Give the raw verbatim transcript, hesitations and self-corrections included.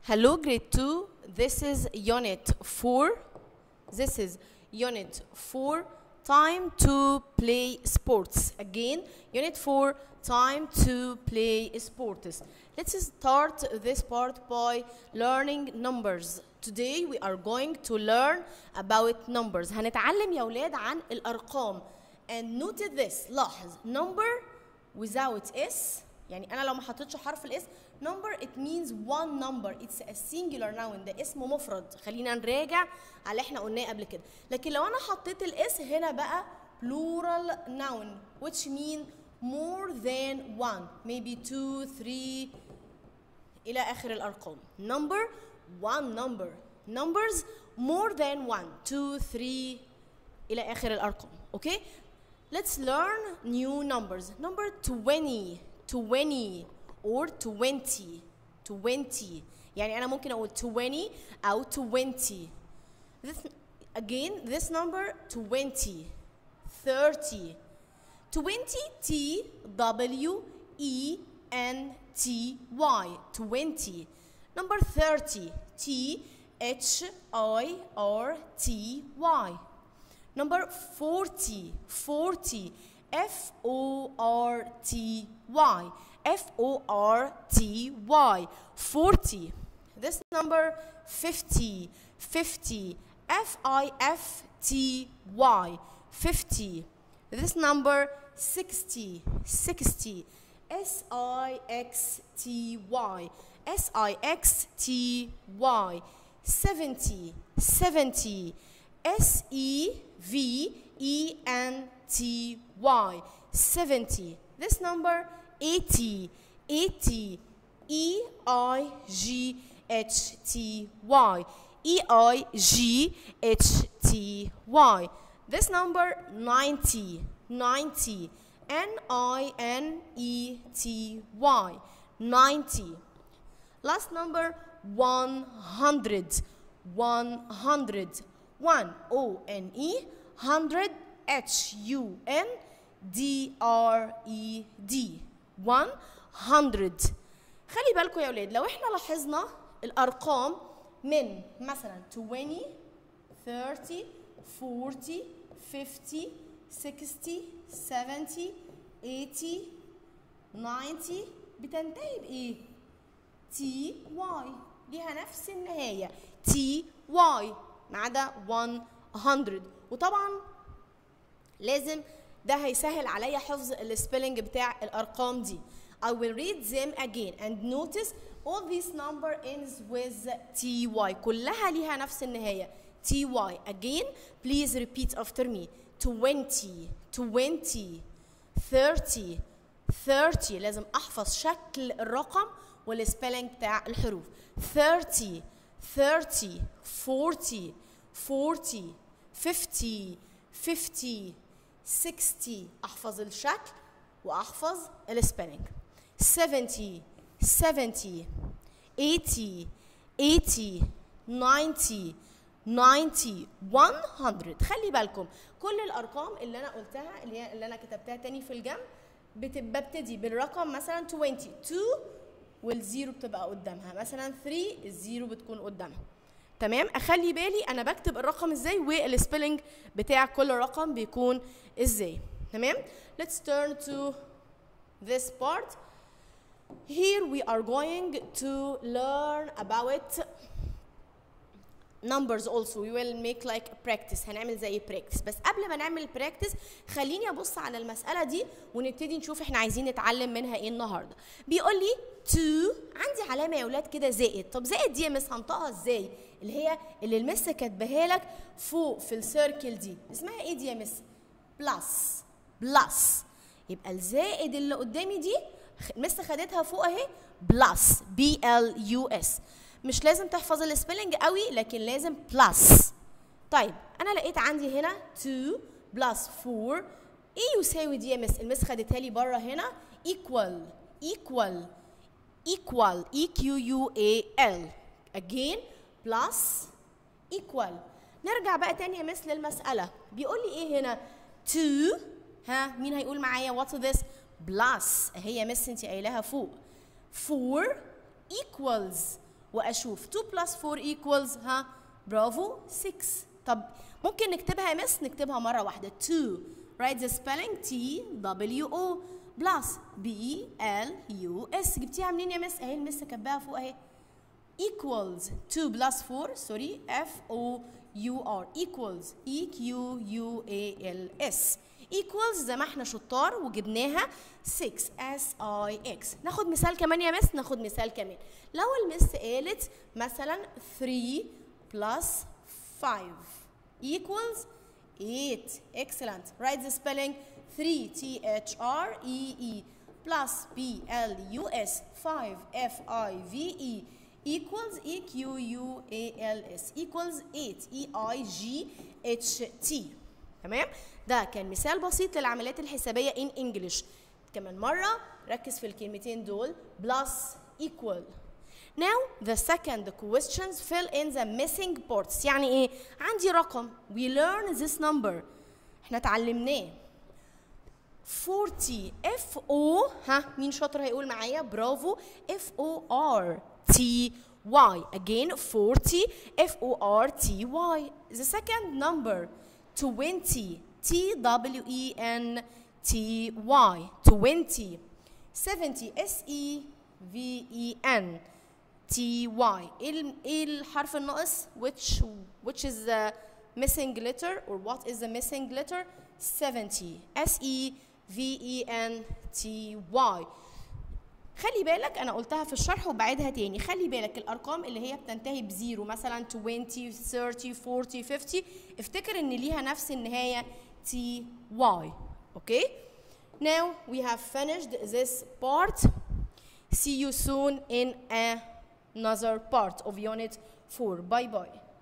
Hello grade two, this is unit four. This is unit four, time to play sports. Again, unit four, time to play sports. Let's start this part by learning numbers. Today we are going to learn about numbers. هنتعلم يا أولاد عن الأرقام. And note this, لاحظ number without s. يعني أنا لو ما حطيتش حرف الاس number it means one number, it's a singular noun, ده اسم مفرد. خلينا نراجع على اللي احنا قلناه قبل كده. لكن لو أنا حطيت الاس هنا بقى plural noun which mean more than one, maybe two, three إلى آخر الأرقام. Number one number, numbers more than one, two, three إلى آخر الأرقام. Okay? Let's learn new numbers. Number twenty, twenty or twenty, twenty. يعني أنا ممكن أقول twenty أو twenty. This, again, this number twenty, thirty, twenty, T W E N T Y, twenty. Number thirty, T H I R T Y. Number forty, forty, F O R T Y, F O R T Y, forty. This number fifty, fifty, F I F T Y, fifty. This number sixty, sixty, S I X T Y, S I X T Y, seventy, seventy, S E V E N T Y, seventy. This number eighty, eighty, E I G H T Y, E I G H T Y. This number ninety, ninety, N I N E T Y, ninety. Last number one hundred, one hundred, one O N E, hundred, H U N D R E D, one hundred. خلي بالكم يا أولاد لو إحنا لاحظنا الأرقام من مثلا twenty, thirty, forty, fifty, sixty, seventy, eighty, ninety بتنتهي بإيه؟ تي واي، ليها نفس النهاية تي واي ما عدا one hundred. وطبعا لازم ده هيسهل عليا حفظ السبيلنج بتاع الأرقام دي. I will read them again and notice all this number ends with T Y. كلها ليها نفس النهاية T Y. Again, please repeat after me. twenty, twenty, thirty, thirty. لازم أحفظ شكل الرقم والسبيلنج بتاع الحروف. thirty, thirty, forty, forty, fifty, fifty, sixty. أحفظ الشكل وأحفظ السبيلنج. seventy, seventy, eighty, eighty, ninety, ninety, one hundred. خلي بالكم كل الأرقام اللي أنا قلتها اللي هي اللي أنا كتبتها تاني في الجنب ببتدي بالرقم مثلا twenty. two والزيرو بتبقى قدامها، مثلا three الزيرو بتكون قدامها. تمام؟ أخلي بالي أنا بكتب الرقم إزاي والسبيلنج بتاع كل رقم بيكون إزاي. تمام؟ Let's turn to this part. Here we are going to learn about numbers also. We will make like a practice. هنعمل زي practice. بس قبل ما نعمل practice خليني أبص على المسألة دي ونبتدي نشوف إحنا عايزين نتعلم منها إيه النهاردة. بيقول لي two، عندي علامة يا أولاد كده زائد. طب زائد دي يا مس هنطقها إزاي؟ اللي هي اللي المس كاتباها لك فوق في السيركل دي. اسمها إيه دي يا مس؟ بلس. بلس. يبقى الزائد اللي قدامي دي المس خدتها فوق أهي بلس. بي إل يو إس. مش لازم تحفظ السبيلنج قوي لكن لازم بلس. طيب انا لقيت عندي هنا two بلس four. ايه يساوي دي يا مس؟ المس خدتها لي بره هنا equal equal equal E Q U A L. again plus equal. نرجع بقى تاني يا مس للمسألة. بيقول لي ايه هنا؟ two. ها مين هيقول معايا what's this؟ بلس اهي يا مس انت قايلاها فوق. four equals واشوف two plus four equals ها برافو six. طب ممكن نكتبها يا مس؟ نكتبها مرة واحدة two. write the spelling T W O plus B L U S. جبتيها منين يا مس؟ اهي المس كاتباها فوق اهي. equals two plus four sorry F O U R equals E Q U A L S equals زي ما احنا شطار وجبناها six S I X. ناخد مثال كمان يا مس؟ ناخد مثال كمان. لو المس قالت مثلا three plus five equals eight. excellent. write the spelling three T H R E E plus B L U S five F I V E equals E Q U A L S equals eight E I G H T. تمام؟ ده كان مثال بسيط للعمليات الحسابية in English. كمان مرة ركز في الكلمتين دول plus equal. Now the second questions fill in the missing parts. يعني ايه؟ عندي رقم we learn this number احنا اتعلمناه forty F O ها مين شاطر هيقول معايا؟ برافو F O R T Y. again forty F O R T Y. the second number twenty T W E N T Y twenty. seventy S E V E N T Y. ايه الحرف الناقص؟ which which is the missing letter or what is the missing letter؟ seventy S E V E N T Y. خلي بالك انا قلتها في الشرح وبعيدها تاني. خلي بالك الارقام اللي هي بتنتهي بزيرو مثلا twenty thirty forty fifty افتكر ان ليها نفس النهايه T Y. okay now we have finished this part. see you soon in another part of unit four. bye bye.